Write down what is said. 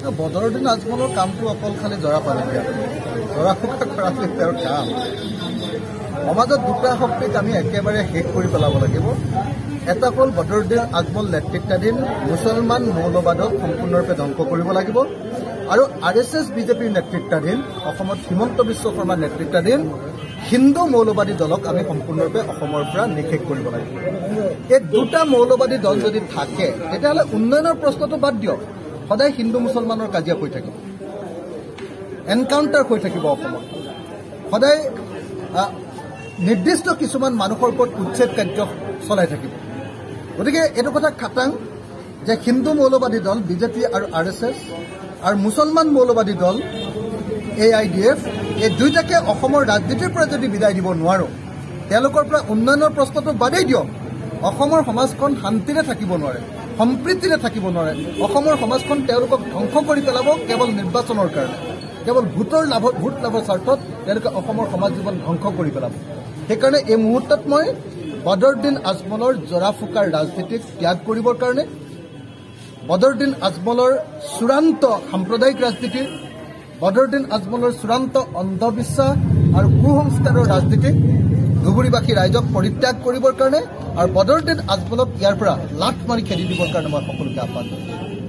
বদৰুদ্দিন আজমলৰ কামটো অকল খালি জৰা পানী দিয়া জৰা ফুকা কৰাটো তেওঁৰ কাম সমাজত দুটা শক্তিক আমি একেবাৰে শেষ কৰি পেলাব লাগিব এটা হ'ল বদৰুদ্দিন আজমল নেতৃত্বাধীন মুছলমান মৌলবাদক সম্পূৰ্ণৰূপে ধ্বংস কৰিব লাগিব আৰু RSS বিজেপিৰ নেতৃত্বাধীন অসমত হিমন্ত বিশ্ব শৰ্মাৰ নেতৃত্বাধীন হিন্দু মৌলবাদী দলক আমি সম্পূৰ্ণৰূপে অসমৰ পৰা নিষেধ কৰিব লাগিব এই দুটা মৌলবাদী দল যদি থাকে তেতিয়াহ'লে উন্নয়নৰ প্ৰশ্নটো বাদ দিয়ক সদায় হিন্দু মুছলমানৰ কাজিয়া হৈ থাকিব এনকাউণ্টাৰ হৈ থাকিব অসমত সদায় নিৰ্দিষ্ট কিছুমান মানুহৰ ওপৰত উচ্ছেদ কাৰ্য চলাই থাকিব গতিকে এইটো কথা খাটাং যে হিন্দু মৌলবাদী দল বিজেপি আৰু RSS আৰু মুছলমান মৌলবাদী দল AIDF এই দুইটাকে অসমৰ ৰাজনীতিৰ পৰা যদি বিদায় দিব নোৱাৰো তেওঁলোকৰ পৰা উন্নয়নৰ প্ৰশ্নটো বাদেই দিয়ক অসমৰ সমাজখন শান্তিৰে থাকিব নোৱাৰে সম্প্ৰীতিৰে থাকিব নোৱাৰে অসমৰ সমাজখন তেওঁলোকক ধ্বংস কৰি পেলাব কেৱল নিৰ্বাচনৰ কাৰণে কেৱল ভোট লাভৰ স্বাৰ্থত তেওঁলোকে অসমৰ সমাজ জীৱন ধ্বংস কৰি পেলাব সেইকাৰণে এই মুহূৰ্তত মই বদৰুদ্দিন আজমলৰ জৰা ফুকাৰ ৰাজনীতিক ত্যাগ কৰিবৰ কাৰণে বদৰুদ্দিন আজমলৰ চূড়ান্ত সাম্প্ৰদায়িক ৰাজনীতি বদৰুদ্দিন আজমলৰ চূড়ান্ত অন্ধবিশ্বাস আৰু কুসংস্কাৰৰ ৰাজনীতিক ধুবুৰীবাসী ৰাইজক পৰিত্যাগ কৰিবৰ কাৰণে আৰু বদৰুদ্দিন আজমলক ইয়াৰ পৰা লাট মাৰি খেদি দিবৰ কাৰণে মই সকলোকে আহ্বান কৰিছোঁ